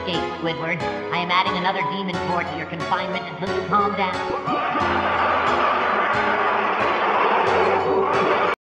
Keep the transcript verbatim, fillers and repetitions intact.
escape, Squidward. I am adding another demon core to your confinement until you calm down.